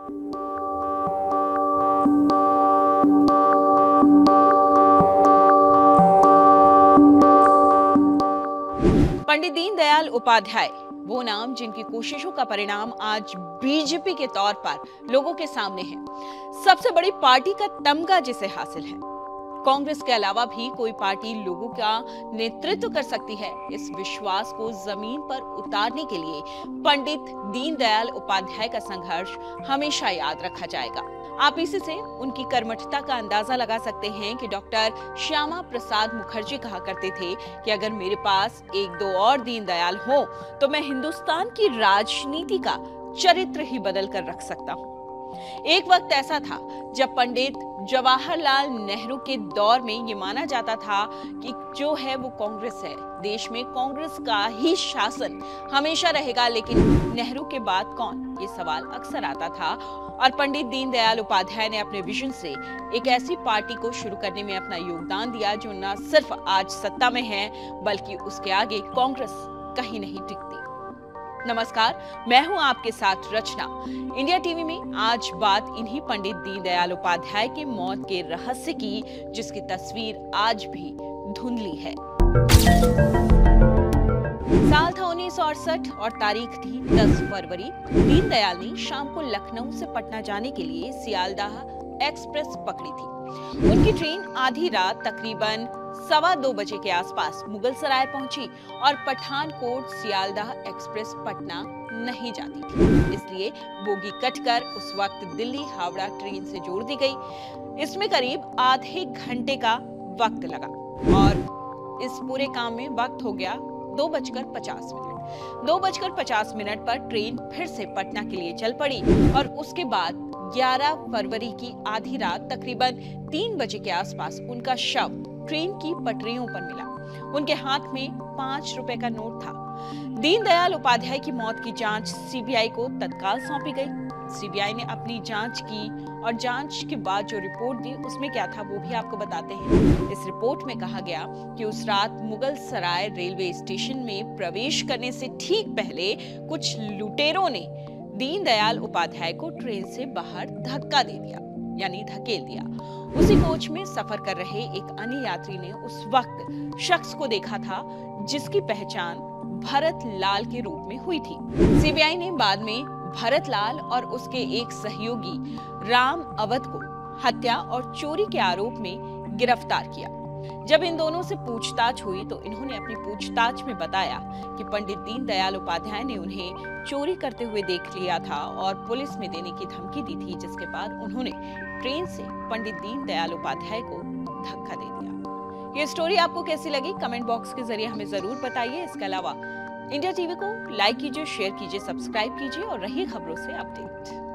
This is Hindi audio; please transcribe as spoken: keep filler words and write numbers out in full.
पंडित दीनदयाल उपाध्याय, वो नाम जिनकी कोशिशों का परिणाम आज बीजेपी के तौर पर लोगों के सामने है। सबसे बड़ी पार्टी का तमगा जिसे हासिल है। कांग्रेस के अलावा भी कोई पार्टी लोगों का नेतृत्व कर सकती है। इस विश्वास को जमीन पर उतारने के लिए पंडित दीनदयाल उपाध्याय का संघर्ष हमेशा याद रखा जाएगा। आप इसी से उनकी कर्मठता का अंदाजा लगा सकते हैं कि डॉक्टर श्यामा प्रसाद मुखर्जी कहा करते थे कि अगर मेरे पास एक दो और दीनदयाल हो तो मैं हिंदुस्तान की राजनीति का चरित्र ही बदल कर रख सकता हूँ। एक वक्त ऐसा था जब पंडित जवाहरलाल नेहरू के दौर में ये माना जाता था कि जो है वो कांग्रेस है, देश में कांग्रेस का ही शासन हमेशा रहेगा। लेकिन नेहरू के बाद कौन, ये सवाल अक्सर आता था और पंडित दीनदयाल उपाध्याय ने अपने विजन से एक ऐसी पार्टी को शुरू करने में अपना योगदान दिया जो न सिर्फ आज सत्ता में है बल्कि उसके आगे कांग्रेस कहीं नहीं टिकती। नमस्कार, मैं हूं आपके साथ रचना। इंडिया टीवी में आज बात इन्हीं पंडित दीनदयाल उपाध्याय की मौत के रहस्य की, जिसकी तस्वीर आज भी धुंधली है। साल था उन्नीस सौ अड़सठ और तारीख थी दस फरवरी। दीनदयाल ने शाम को लखनऊ से पटना जाने के लिए सियालदाह एक्सप्रेस पकड़ी थी। उनकी ट्रेन आधी रात तकरीबन सवा दो बजे के आसपास मुगल सराय पहुंची और पठानकोट सियालदाह एक्सप्रेस पटना नहीं जाती थी, इसलिए बोगी कटकर उस वक्त दिल्ली हावड़ा ट्रेन से जोड़ दी गई। इसमें करीब आधे घंटे का वक्त लगा और इस पूरे काम में वक्त हो गया दो बजकर पचास मिनट। दो बजकर पचास मिनट पर ट्रेन फिर से पटना के लिए चल पड़ी और उसके बाद ग्यारह फरवरी की आधी रात तकरीबन तीन बजे के आसपास उनका शव ट्रेन की पटरियों पर मिला। उनके हाथ में पांच रुपए का नोट था। दीनदयाल उपाध्याय की मौत की जांच सीबीआई को तत्काल सौंपी गई। सीबीआई ने अपनी जांच की और जांच के बाद जो रिपोर्ट दी उसमें क्या था वो भी आपको बताते हैं। इस रिपोर्ट में कहा गया कि उस रात मुगल सराय रेलवे स्टेशन में प्रवेश करने से ठीक पहले कुछ लुटेरों ने दीनदयाल उपाध्याय को ट्रेन से बाहर धक्का दे दिया, यानी धकेल दिया। उसी कोच में सफर कर रहे एक अन्य यात्री ने उस वक्त शख्स को देखा था जिसकी पहचान भरत लाल के रूप में हुई थी। सीबीआई ने बाद में भरत लाल और उसके एक सहयोगी राम अवध को हत्या और चोरी के आरोप में गिरफ्तार किया। जब इन दोनों से पूछताछ हुई तो इन्होंने अपनी पूछताछ में बताया कि पंडित दीनदयाल उपाध्याय ने उन्हें चोरी करते हुए देख लिया था और पुलिस में देने की धमकी दी थी, जिसके बाद उन्होंने ट्रेन से पंडित दीनदयाल उपाध्याय को धक्का दे दिया। ये स्टोरी आपको कैसी लगी कमेंट बॉक्स के जरिए हमें जरूर बताइए। इसके अलावा इंडिया टीवी को लाइक कीजिए, शेयर कीजिए, सब्सक्राइब कीजिए और रहिए खबरों से अपडेट।